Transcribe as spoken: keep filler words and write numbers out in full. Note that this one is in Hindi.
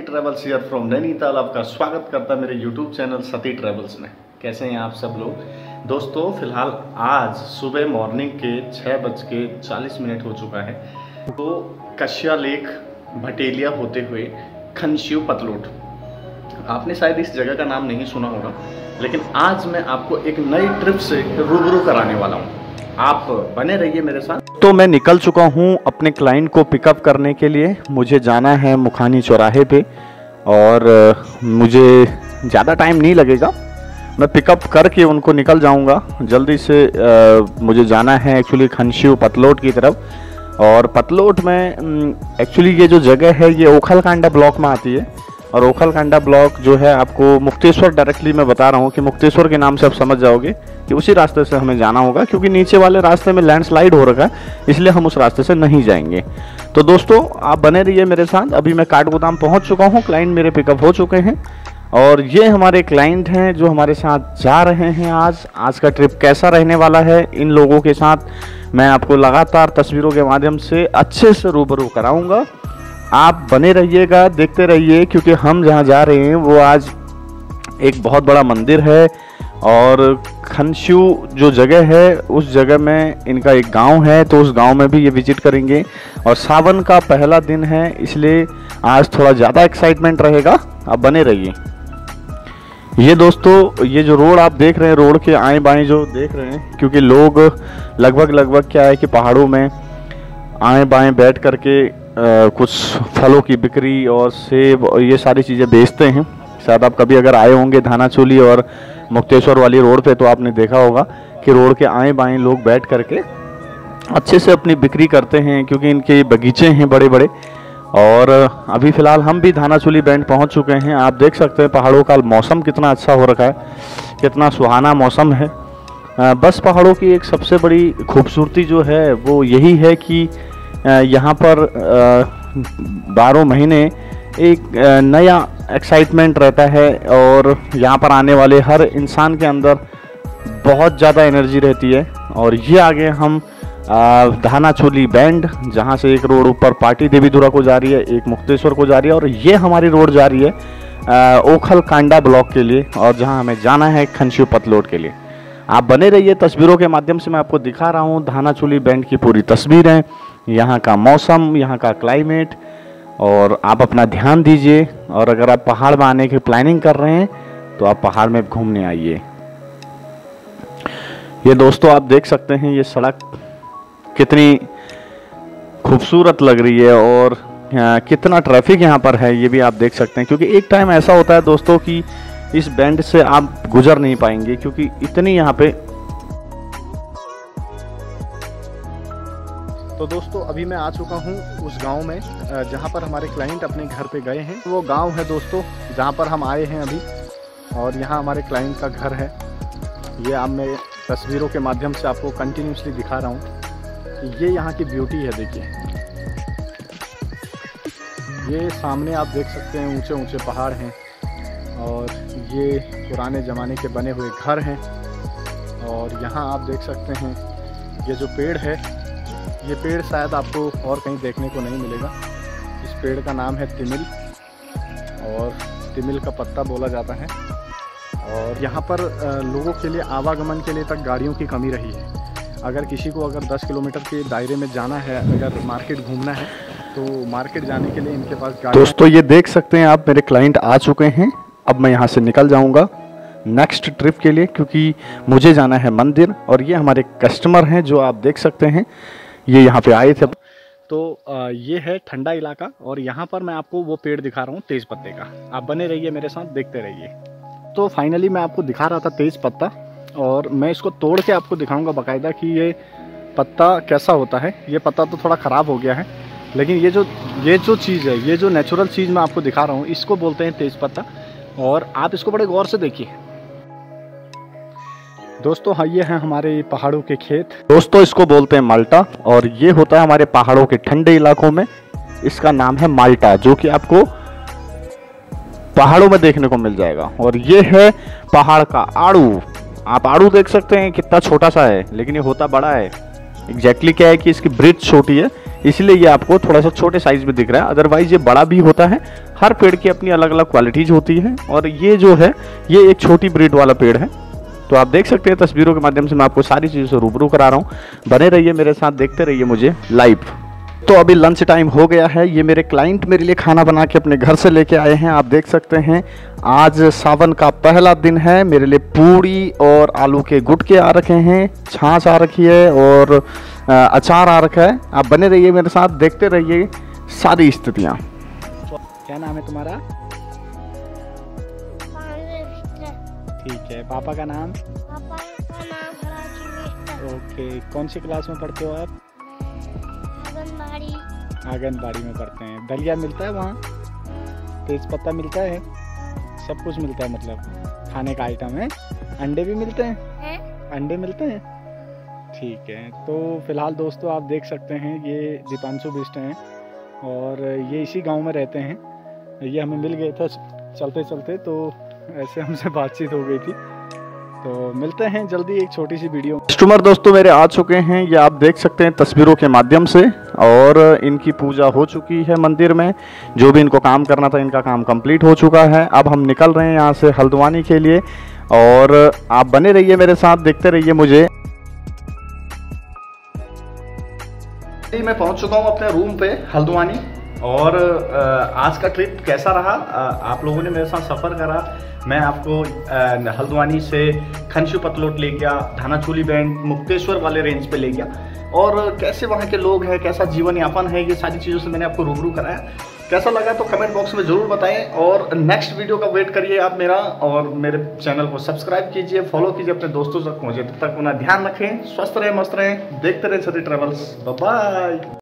ट्रेवल्स हियर फ्रॉम नैनीताल आपका स्वागत करता है मेरे यूट्यूब चैनल सती ट्रेवल्स में। कैसे हैं आप सब लोग दोस्तों। फिलहाल आज सुबह मॉर्निंग के छः बज के चालीस मिनट हो चुका है। तो कश्या लेक भटेलिया होते हुए खनशिव पतलोट, आपने शायद इस जगह का नाम नहीं सुना होगा, लेकिन आज मैं आपको एक नई ट्रिप से रूबरू कराने वाला हूँ। आप बने रहिए मेरे साथ। तो मैं निकल चुका हूँ अपने क्लाइंट को पिकअप करने के लिए। मुझे जाना है मुखानी चौराहे पे और मुझे ज़्यादा टाइम नहीं लगेगा, मैं पिकअप करके उनको निकल जाऊँगा जल्दी से। आ, मुझे जाना है एक्चुअली खनशिव पतलोट की तरफ। और पतलोट में एक्चुअली ये जो जगह है ये ओखलकांडा ब्लॉक में आती है। और ओखलकांडा ब्लॉक जो है आपको मुक्तेश्वर डायरेक्टली मैं बता रहा हूँ कि मुक्तेश्वर के नाम से आप समझ जाओगे कि उसी रास्ते से हमें जाना होगा, क्योंकि नीचे वाले रास्ते में लैंडस्लाइड हो रखा है, इसलिए हम उस रास्ते से नहीं जाएंगे। तो दोस्तों आप बने रहिए मेरे साथ। अभी मैं काठगोदाम पहुँच चुका हूँ, क्लाइंट मेरे पिकअप हो चुके हैं और ये हमारे क्लाइंट हैं जो हमारे साथ जा रहे हैं। आज आज का ट्रिप कैसा रहने वाला है, इन लोगों के साथ मैं आपको लगातार तस्वीरों के माध्यम से अच्छे से रूबरू कराऊंगा। आप बने रहिएगा, देखते रहिए, क्योंकि हम जहाँ जा रहे हैं वो आज एक बहुत बड़ा मंदिर है और खनशिव जो जगह है उस जगह में इनका एक गांव है, तो उस गांव में भी ये विजिट करेंगे। और सावन का पहला दिन है, इसलिए आज थोड़ा ज़्यादा एक्साइटमेंट रहेगा। आप बने रहिए। ये दोस्तों ये जो रोड आप देख रहे हैं, रोड के आएँ बाएँ जो देख रहे हैं, क्योंकि लोग लगभग लगभग क्या है कि पहाड़ों में आएँ बाएँ बैठ करके आ, कुछ फलों की बिक्री और सेब और ये सारी चीज़ें बेचते हैं। शायद आप कभी अगर आए होंगे धानाचूली और मुक्तेश्वर वाली रोड पे तो आपने देखा होगा कि रोड के आएँ बाएँ लोग बैठ करके अच्छे से अपनी बिक्री करते हैं, क्योंकि इनके बगीचे हैं बड़े बड़े। और अभी फ़िलहाल हम भी धानाचूली बैंड पहुंच चुके हैं। आप देख सकते हैं पहाड़ों का मौसम कितना अच्छा हो रखा है, कितना सुहाना मौसम है। बस पहाड़ों की एक सबसे बड़ी खूबसूरती जो है वो यही है कि यहाँ पर बारह महीने एक नया एक्साइटमेंट रहता है और यहाँ पर आने वाले हर इंसान के अंदर बहुत ज़्यादा एनर्जी रहती है। और ये आगे हम धानाचूली बैंड, जहाँ से एक रोड ऊपर पाटी देवीधुरा को जा रही है, एक मुक्तेश्वर को जा रही है, और ये हमारी रोड जा रही है ओखलकांडा ब्लॉक के लिए, और जहाँ हमें जाना है खनशिव पतलोट के लिए। आप बने रहिए, तस्वीरों के माध्यम से मैं आपको दिखा रहा हूँ धानाचूली बैंड की पूरी तस्वीरें, यहाँ का मौसम, यहाँ का क्लाइमेट। और आप अपना ध्यान दीजिए, और अगर आप पहाड़ में आने की प्लानिंग कर रहे हैं तो आप पहाड़ में घूमने आइए। ये दोस्तों आप देख सकते हैं ये सड़क कितनी खूबसूरत लग रही है और कितना ट्रैफिक यहाँ पर है ये भी आप देख सकते हैं, क्योंकि एक टाइम ऐसा होता है दोस्तों कि इस बैंड से आप गुजर नहीं पाएंगे, क्योंकि इतनी यहाँ पे। तो दोस्तों अभी मैं आ चुका हूँ उस गांव में जहाँ पर हमारे क्लाइंट अपने घर पे गए हैं। वो गांव है दोस्तों जहाँ पर हम आए हैं अभी, और यहाँ हमारे क्लाइंट का घर है। ये अब मैं तस्वीरों के माध्यम से आपको कंटिन्यूसली दिखा रहा हूँ कि ये यहाँ की ब्यूटी है। देखिए ये सामने आप देख सकते हैं ऊंचे ऊंचे पहाड़ हैं और ये पुराने ज़माने के बने हुए घर हैं। और यहाँ आप देख सकते हैं ये जो पेड़ है, ये पेड़ शायद आपको और कहीं देखने को नहीं मिलेगा। इस पेड़ का नाम है तिमिल और तिमिल का पत्ता बोला जाता है। और यहाँ पर लोगों के लिए आवागमन के लिए तक गाड़ियों की कमी रही है। अगर किसी को अगर दस किलोमीटर के दायरे में जाना है, अगर मार्केट घूमना है, तो मार्केट जाने के लिए इनके पास गाड़ी। दोस्तों ये देख सकते हैं आप, मेरे क्लाइंट आ चुके हैं। अब मैं यहाँ से निकल जाऊँगा नेक्स्ट ट्रिप के लिए, क्योंकि मुझे जाना है मंदिर। और ये हमारे कस्टमर हैं जो आप देख सकते हैं, ये यहाँ पे आए थे। तो ये है ठंडा इलाका और यहाँ पर मैं आपको वो पेड़ दिखा रहा हूँ तेज पत्ते का। आप बने रहिए मेरे साथ, देखते रहिए। तो फाइनली मैं आपको दिखा रहा था तेज पत्ता, और मैं इसको तोड़ के आपको दिखाऊंगा बाकायदा कि ये पत्ता कैसा होता है। ये पत्ता तो थोड़ा ख़राब हो गया है, लेकिन ये जो ये जो चीज़ है, ये जो नेचुरल चीज़ मैं आपको दिखा रहा हूँ, इसको बोलते हैं तेज पत्ता। और आप इसको बड़े गौर से देखिए दोस्तों। हाँ ये हैं हमारे पहाड़ों के खेत दोस्तों, इसको बोलते हैं माल्टा, और ये होता है हमारे पहाड़ों के ठंडे इलाकों में। इसका नाम है माल्टा, जो कि आपको पहाड़ों में देखने को मिल जाएगा। और ये है पहाड़ का आड़ू। आप आड़ू देख सकते हैं कितना छोटा सा है, लेकिन ये होता बड़ा है। एग्जैक्टली क्या है कि इसकी ब्रिथ छोटी है, इसलिए ये आपको थोड़ा सा छोटे साइज में दिख रहा है, अदरवाइज ये बड़ा भी होता है। हर पेड़ की अपनी अलग अलग क्वालिटीज होती है और ये जो है ये एक छोटी ब्रीड वाला पेड़ है। तो आप देख सकते हैं तस्वीरों के माध्यम से मैं आपको सारी चीज़ों से रूबरू करा रहा हूँ। बने रहिए मेरे साथ, देखते रहिए मुझे लाइव। तो अभी लंच टाइम हो गया है। ये मेरे क्लाइंट मेरे लिए खाना बना के अपने घर से लेके आए हैं। आप देख सकते हैं आज सावन का पहला दिन है। मेरे लिए पूड़ी और आलू के गुटके आ रखे हैं, छाछ आ रखी है और अचार आ रखा है। आप बने रहिए मेरे साथ, देखते रहिए सारी स्थितियाँ। क्या नाम है तुम्हारा? ठीक है। पापा का नाम? पापा का नाम ओके। कौन सी क्लास में पढ़ते हो आप? आंगनबाड़ी। आंगनबाड़ी में पढ़ते हैं। दलिया मिलता है वहाँ? तेज पत्ता मिलता है? सब कुछ मिलता है, मतलब खाने का आइटम है। अंडे भी मिलते हैं? है? अंडे मिलते हैं। ठीक है। तो फिलहाल दोस्तों आप देख सकते हैं ये दीपांशु बिष्ट हैं और ये इसी गांव में रहते हैं। ये हमें मिल गए थे चलते चलते, तो ऐसे हमसे बातचीत हो गई थी। तो मिलते हैं जल्दी एक छोटी सी वीडियो। कस्टमर दोस्तों मेरे आ चुके हैं, ये आप देख सकते हैं तस्वीरों के माध्यम से, और इनकी पूजा हो चुकी है मंदिर में। जो भी इनको काम करना था इनका काम कंप्लीट हो चुका है। अब हम निकल रहे हैं यहाँ से हल्द्वानी के लिए, और आप बने रहिए मेरे साथ, देखते रहिए मुझे। मैं पहुँच चुका हूँ अपने रूम पे हल्द्वानी, और आज का ट्रिप कैसा रहा आप लोगों ने मेरे साथ सफ़र करा। मैं आपको हल्द्वानी से खनशु पतलोट ले गया, धानाचूली बैंड, मुक्तेश्वर वाले रेंज पे ले गया, और कैसे वहाँ के लोग हैं, कैसा जीवन यापन है, ये सारी चीज़ों से मैंने आपको रूबरू कराया। कैसा लगा तो कमेंट बॉक्स में ज़रूर बताएं, और नेक्स्ट वीडियो का वेट करिए आप मेरा, और मेरे चैनल को सब्सक्राइब कीजिए, फॉलो कीजिए, अपने दोस्तों तक पहुँचे। तब तक अपना ध्यान रखें, स्वस्थ रहें, मस्त रहें, देखते रहें सती ट्रेवल्स। Bye bye.